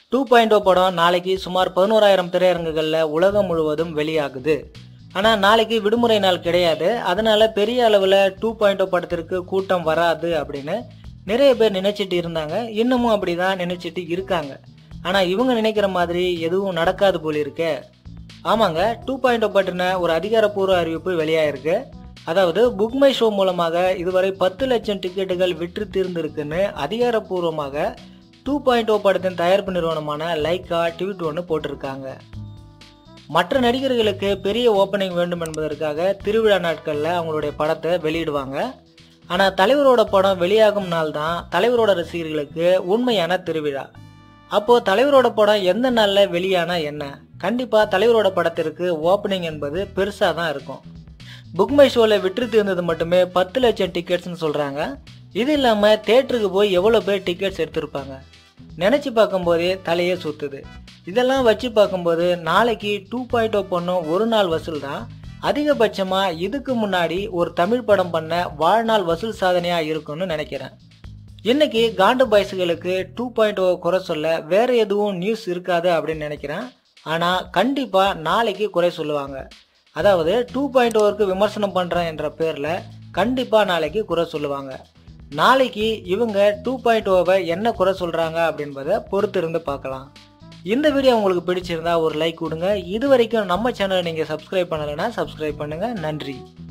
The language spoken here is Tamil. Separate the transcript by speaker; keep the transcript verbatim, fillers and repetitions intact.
Speaker 1: டூ பாயிண்ட் ஓ படம் நாளைக்கு சுமார் பதினோராயிரம் திரையரங்குகளில் உலகம் முழுவதும் வெளியாகுது. ஆனால் நாளைக்கு விடுமுறை நாள் கிடையாது. அதனால பெரிய அளவில் டூ பாயிண்ட் ஓ படத்திற்கு கூட்டம் வராது அப்படின்னு நிறைய பேர் நினைச்சிட்டு இருந்தாங்க. இன்னமும் அப்படிதான் நினைச்சிட்டு இருக்காங்க. ஆனால் இவங்க நினைக்கிற மாதிரி எதுவும் நடக்காது போல இருக்கே. ஆமாங்க, டூ பாயிண்ட் ஓ பற்றின ஒரு அதிகாரப்பூர்வ அறிவிப்பு வெளியாயிருக்கு. அதாவது புக் மை ஷோ மூலமாக இதுவரை பத்து லட்சம் டிக்கெட்டுகள் விற்று தீர்ந்திருக்குன்னு அதிகாரப்பூர்வமாக டூ பாயிண்ட் ஓ படத்தின் தயாரிப்பு நிறுவனமான லைக்கா ட்வீட் ஒன்று போட்டிருக்காங்க. மற்ற நடிகர்களுக்கு பெரிய ஓப்பனிங் வேண்டும் என்பதற்காக திருவிழா நாட்களில் அவங்களுடைய படத்தை வெளியிடுவாங்க. ஆனால் தலைவரோட படம் வெளியாகும் நாள் தான் தலைவரோட ரசிகர்களுக்கு உண்மையான திருவிழா. அப்போது தலைவரோட படம் எந்த நாளில் வெளியானா என்ன? கண்டிப்பாக தலைவரோட படத்திற்கு ஓப்பனிங் என்பது பெருசாக தான் இருக்கும். புக் மை ஷோவில் விற்று தீர்ந்தது மட்டுமே பத்து லட்சம் டிக்கெட்ஸ்ன்னு சொல்கிறாங்க. இது இல்லாமல் தேட்டருக்கு போய் எவ்வளோ பேர் டிக்கெட்ஸ் எடுத்திருப்பாங்க நினச்சி பார்க்கும்போதே தலையே சுற்றுது. இதெல்லாம் வச்சு பார்க்கும்போது நாளைக்கு டூ பாயிண்ட் ஓ பண்ணும் ஒரு நாள் வசூல் தான் அதிகபட்சமாக இதுக்கு முன்னாடி ஒரு தமிழ் படம் பண்ண வாழ்நாள் வசூல் சாதனையாக இருக்கும்னு நினைக்கிறேன். இன்னைக்கு காண்டு பாய்ஸுகளுக்கு டூ பாயிண்ட் ஓ குறை சொல்ல வேறு எதுவும் நியூஸ் இருக்காது அப்படின்னு நினைக்கிறேன். ஆனால் கண்டிப்பாக நாளைக்கு குறை சொல்லுவாங்க. அதாவது டூ பாயிண்ட் ஓருக்கு விமர்சனம் பண்ணுறேன் என்ற பேரில் கண்டிப்பாக நாளைக்கு குறை சொல்லுவாங்க. நாளைக்கு இவங்க டூ பாயிண்ட் ஓவை என்ன குறை சொல்கிறாங்க அப்படின்றத பொறுத்து இருந்து பார்க்கலாம். இந்த வீடியோ உங்களுக்கு பிடிச்சிருந்தா ஒரு லைக் கொடுங்க. இது வரைக்கும் நம்ம சேனலை நீங்கள் சப்ஸ்கிரைப் பண்ணலைன்னா சப்ஸ்கிரைப் பண்ணுங்கள். நன்றி.